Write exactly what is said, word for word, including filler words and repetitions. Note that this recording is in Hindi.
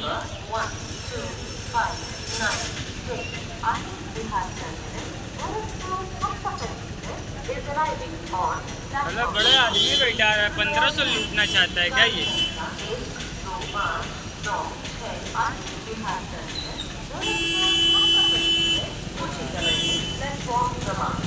number one two five nine six Anand Vihar terminus, Gorakhpur Muzaffarpur is arriving on मतलब बड़े आदमी बैठा है, पंद्रह सौ लूटना चाहता है क्या ये? दो पाँच नौ छः Anand Vihar terminus, Gorakhpur Muzaffarpur, platform क्रमांक